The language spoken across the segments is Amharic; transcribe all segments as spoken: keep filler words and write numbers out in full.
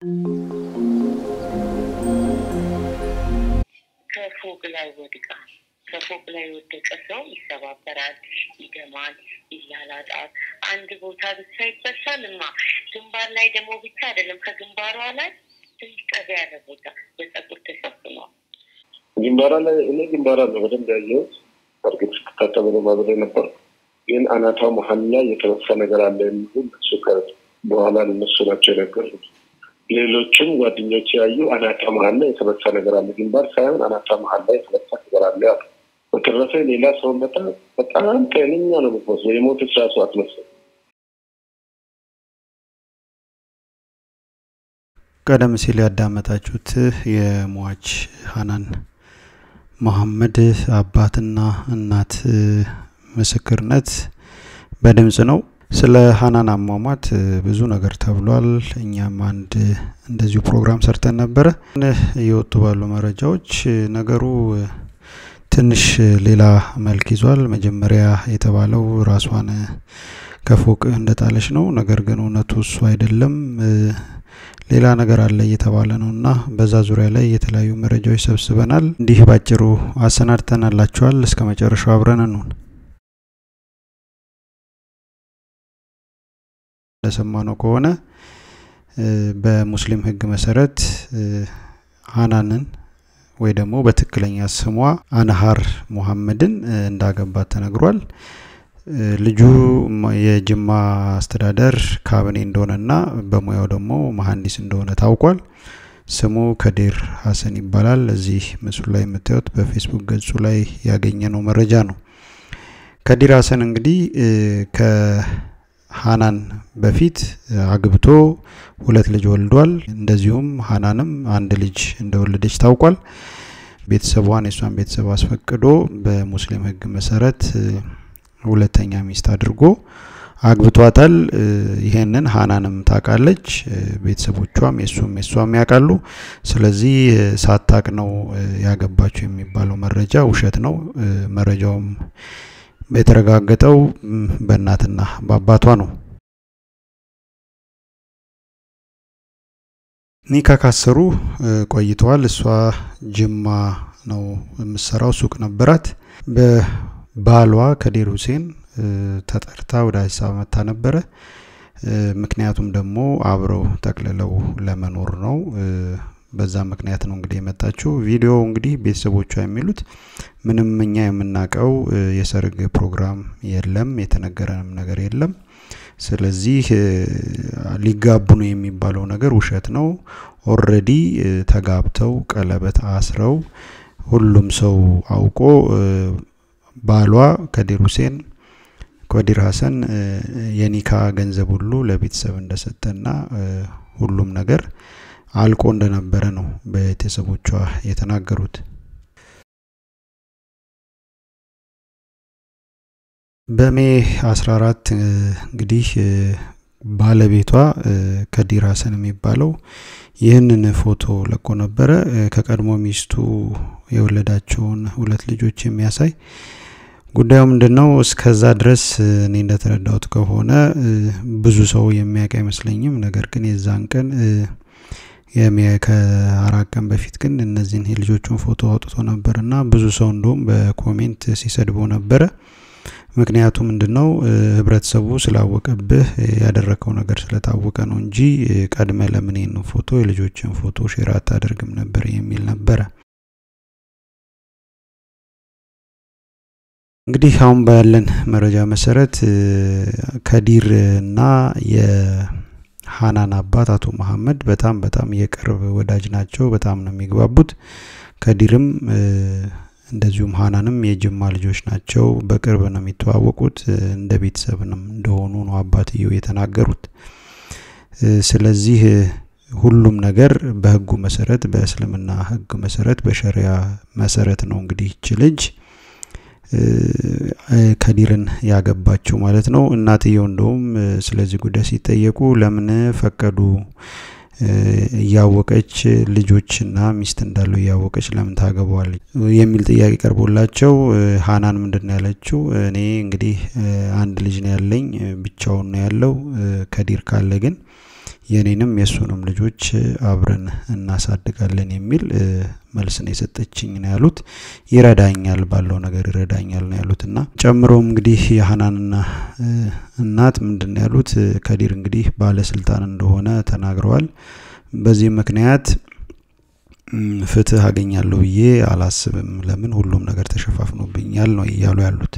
ከፎቅ ላይ ወድቃ ከፎቅ ላይ ወደቀ ሰው ይሰባበራል ይደማል ይላላጣል አንድ ቦታ ብቻ ይበሳልማ ግንባር ላይ ደግሞ ብቻ አይደለም ከግንባሯ ላይ ትንቀደ ያለ ቦታ በፀጉር ተሸፍኗል ግንባሯ ላይ እኔ ግንባሯ ነው በደንብ ያየው አርግጥ ከተተበለ ማለት ነበር ግን አናታው መሐል ላይ የተወሰነ ነገር አለ የሚል ሱከር በኋላ እነሱ ናቸው ነገሩት ሌሎችም ጓደኞች ያዩ አናታ መሐል ላይ የተወሰነ ነገር አለ ግንባር ሳይሆን አናታ መሐል ላይ የተወሰነ ነገር አለ ወተረፈ ሌላ ሰው መጣ በጣም ጤነኛ ነው ማለት ነው የሞት ራሱ አትመስል ቀደም ሲል ያዳመጣችሁት የሟች ሃናን መሐመድ አባትና እናት ምስክርነት በድምጽ ነው ስለ ሃናን አሟሟት ብዙ ነገር ተብሏል እኛም አንድ እንደዚሁ ፕሮግራም ሰርተን ነበር የወጡ ባሉ መረጃዎች ነገሩ ትንሽ ሌላ መልክ ይዟል መጀመሪያ የተባለው ራስዋን ከፎቅ እንደጣለች ነው ነገር ግን እውነቱ እሱ አይደለም ሌላ ነገር አለ እየተባለ ነውና በዛ ዙሪያ ላይ የተለያዩ መረጃዎች ሰብስበናል እንዲህ ባጭሩ አሰናድተናላችኋል እስከ መጨረሻው አብረን እንሁን ለሰማነው ከሆነ በሙስሊም ህግ መሰረት ሃናንን ወይ ደግሞ በትክክለኛ ስሟ አንሃር መሐመድን እንዳገባት ተነግሯል ልጁ የጅማ አስተዳደር ካቢኔ እንደሆነና በሙያው ደግሞ መሐንዲስ እንደሆነ ታውቋል ስሙ ከዲር ሐሰን ይባላል እዚህ ምስሉ ላይ የምታዩት በፌስቡክ ገጹ ላይ ያገኘነው መረጃ ነው ከዲር ሐሰን እንግዲህ ከሃናን በፊት አግብቶ ሁለት ልጅ ወልዷል እንደዚሁም ሃናንም አንድ ልጅ እንደወለደች ታውቋል ቤተሰቧን የሷን ቤተሰብ አስፈቅዶ በሙስሊም ህግ መሰረት ሁለተኛ ሚስት አድርጎ አግብቷታል ይሄንን ሃናንም ታቃለች ቤተሰቦቿም የሱም የሷም ያቃሉ ስለዚህ ሳታቅ ነው ያገባቸው የሚባለው መረጃ ውሸት ነው መረጃውም በተረጋገጠው በእናትና በአባቷ ነው ኒካ ካሰሩ ቆይተዋል እሷ ጅማ ነው የምትሰራው ሱቅ ነበራት በባሏ ከዲር ሁሴን ተጠርታ ወደ አዲስ አበባ መጣ ነበር ምክንያቱም ደግሞ አብረው ተክለለው ለመኖር ነው በዛ ምክንያት ነው እንግዲህ የመጣችው ቪዲዮ እንግዲህ ቤተሰቦቿ የሚሉት ምንም እኛ የምናቀው የሰርግ ፕሮግራም የለም የተነገረንም ነገር የለም ስለዚህ ሊጋቡ ነው የሚባለው ነገር ውሸት ነው ኦሬዲ ተጋብተው ቀለበት አስረው ሁሉም ሰው አውቆ ባሏ ከዲር ሁሴን ከዲር ሐሰን የኒካ ገንዘብ ሁሉ ለቤተሰብ እንደሰጠና ሁሉም ነገር አልቆ እንደነበረ ነው በቤተሰቦቿ የተናገሩት በሜ አስራ አራት እንግዲህ ባለቤቷ ከዲር ሐሰን የሚባለው ይህንን ፎቶ ለቆ ነበር ከቀድሞ ሚስቱ የወለዳቸውን ሁለት ልጆች የሚያሳይ ጉዳዩ ምንድነው እስከዛ ድረስ እኔ እንደተረዳሁት ከሆነ ብዙ ሰው የሚያውቅ አይመስለኝም ነገር ግን የዛን ቀን ከአራት ቀን በፊት ግን እነዚህን ልጆቹን ፎቶ አውጥቶ ነበርና ብዙ ሰው እንደውም በኮሜንት ሲሰድበው ነበር ምክንያቱም ምንድነው ህብረተሰቡ ስላወቀብህ ያደረከው ነገር ስለታወቀ ነው እንጂ ቀድመ ለምን ነው ፎቶ የልጆችን ፎቶ ሼር አታደርግም ነበር የሚል ነበር እንግዲህ አሁን ባለን መረጃ መሰረት ከዲርና የሃናን አባት አቶ መሐመድ በጣም በጣም የቅርብ ወዳጅ ናቸው በጣም ነው የሚግባቡት ከዲርም እንደዚሁም ሃናንም የጅማ ልጆች ናቸው በቅርብ ነው የሚተዋወቁት እንደ ቤተሰብንም እንደሆኑ ነው አባትየው የተናገሩት ስለዚህ ሁሉም ነገር በህጉ መሰረት በእስልምና ህግ መሰረት በሸሪዓ መሰረት ነው እንግዲህ እቺ ልጅ ከዲርን ያገባቸው ማለት ነው እናትየው እንደውም ስለዚህ ጉዳይ ሲጠየቁ ለምን ፈቀዱ ያወቀች ልጆችና ሚስት እንዳለው ያወቀች ለምን ታገባዋለች የሚል ጥያቄ ቀርቦላቸው ሃናን ምንድነው ያለችው እኔ እንግዲህ አንድ ልጅ ነው ያለኝ ብቻውን ነው ያለው ከዲር ካለ ግን የኔንም የሱንም ልጆች አብረን እናሳድጋለን የሚል መልስ ነው የሰጠችኝ ነው ያሉት። ይረዳኛል ባለው ነገር ይረዳኛል ነው ያሉትና ጨምሮም እንግዲህ የሃናንና እናት ምንድነው ያሉት ከዲር እንግዲህ ባለስልጣን እንደሆነ ተናግረዋል። በዚህ ምክንያት ፍትህ አገኛለሁ ብዬ አላስብም፣ ለምን ሁሉም ነገር ተሸፋፍኖብኛል ነው እያሉ ያሉት።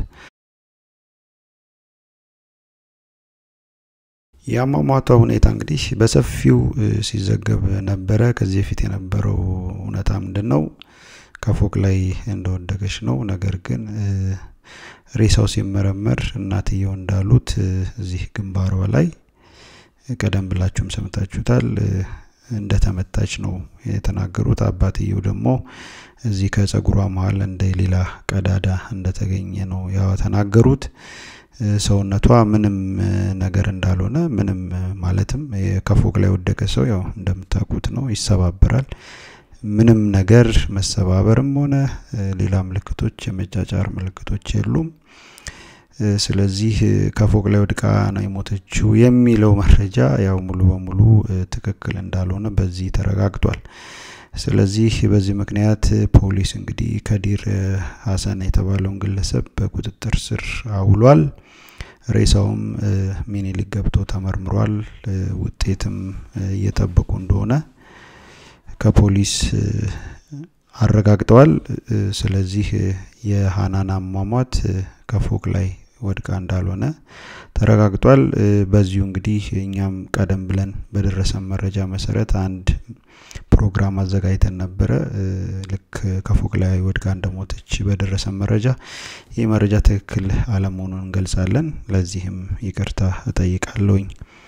ያማማቷ ሁኔታ እንግዲህ በሰፊው ሲዘገብ ነበረ። ከዚህ በፊት የነበረው ሁኔታ ምንድነው ከፎቅ ላይ እንደወደቀች ነው። ነገር ግን ሬሳው ሲመረመር እናትየው እንዳሉት እዚህ ግንባሯ ላይ ቀደም ብላችሁም ሰምታችሁታል እንደተመታች ነው የተናገሩት። አባትየው ደግሞ እዚህ ከጸጉሯ መሃል እንደ ሌላ ቀዳዳ እንደተገኘ ነው ያው ተናገሩት። ሰውነቷ ምንም ነገር እንዳልሆነ ምንም ማለትም ከፎቅ ላይ ወደቀ ሰው ያው እንደምታውቁት ነው ይሰባበራል። ምንም ነገር መሰባበርም ሆነ ሌላ ምልክቶች የመጫጫር ምልክቶች የሉም። ስለዚህ ከፎቅ ላይ ወድቃ ነው የሞተችው የሚለው መረጃ ያው ሙሉ በሙሉ ትክክል እንዳልሆነ በዚህ ተረጋግጧል። ስለዚህ በዚህ ምክንያት ፖሊስ እንግዲህ ከዲር ሐሰን የተባለውን ግለሰብ በቁጥጥር ስር አውሏል። ሬሳውም ሚኒሊክ ገብቶ ተመርምሯል። ውጤትም እየጠበቁ እንደሆነ ከፖሊስ አረጋግጠዋል። ስለዚህ የሃናን አሟሟት ከፎቅ ላይ ወድቃ እንዳልሆነ ተረጋግጧል። በዚሁ እንግዲህ እኛም ቀደም ብለን በደረሰን መረጃ መሰረት አንድ ፕሮግራም አዘጋጅተን ነበር። ልክ ከፎቅ ላይ ወድቃ እንደሞተች በደረሰን መረጃ ይህ መረጃ ትክክል አለመሆኑን እንገልጻለን። ለዚህም ይቅርታ እጠይቃለሁኝ።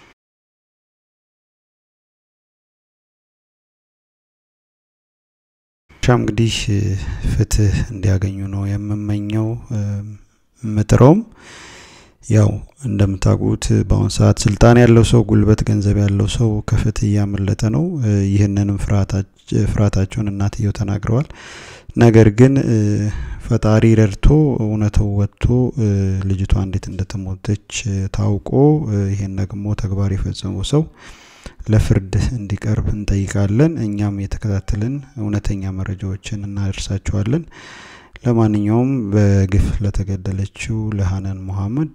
ሻም እንግዲህ ፍትህ እንዲያገኙ ነው የምመኘው ምጥሮም ያው እንደምታውቁት በአሁን ሰዓት ስልጣን ያለው ሰው ጉልበት ገንዘብ ያለው ሰው ከፍትህ ያመለጠ ነው። ይሄንንም ፍራታቸውን እናትየው ተናግረዋል። ነገር ግን ፈጣሪ ረድቶ እውነታው ወጥቶ ልጅቷ እንዴት እንደተሞተች ታውቆ ይሄን ደግሞ ተግባር የፈጸመው ሰው ለፍርድ እንዲቀርብ እንጠይቃለን። እኛም የተከታተልን እውነተኛ መረጃዎችን እናደርሳችኋለን። ለማንኛውም በግፍ ለተገደለችው ለሃናን መሐመድ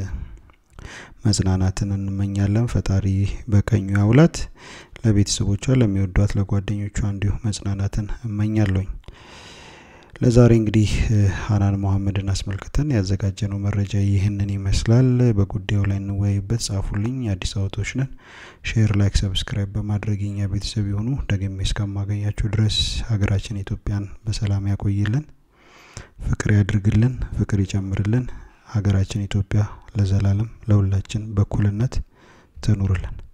መጽናናትን እንመኛለን። ፈጣሪ በቀኙ ያውላት። ለቤተሰቦቿ ለሚወዷት ለጓደኞቿ እንዲሁ መጽናናትን እመኛለሁ። ለዛሬ እንግዲህ ሃናን መሐመድን አስመልክተን ያዘጋጀነው መረጃ ይህንን ይመስላል። በጉዳዩ ላይ እንወያይበት። ጻፉልኝ። አዲስ አበባዎች ነን። ሼር፣ ላይክ፣ ሰብስክራይብ በማድረግ የኛ ቤተሰብ ይሁኑ። ደግሜ እስከማገኛችሁ ድረስ ሀገራችን ኢትዮጵያን በሰላም ያቆይልን፣ ፍቅር ያድርግልን፣ ፍቅር ይጨምርልን። ሀገራችን ኢትዮጵያ ለዘላለም ለሁላችን በኩልነት ትኑርልን።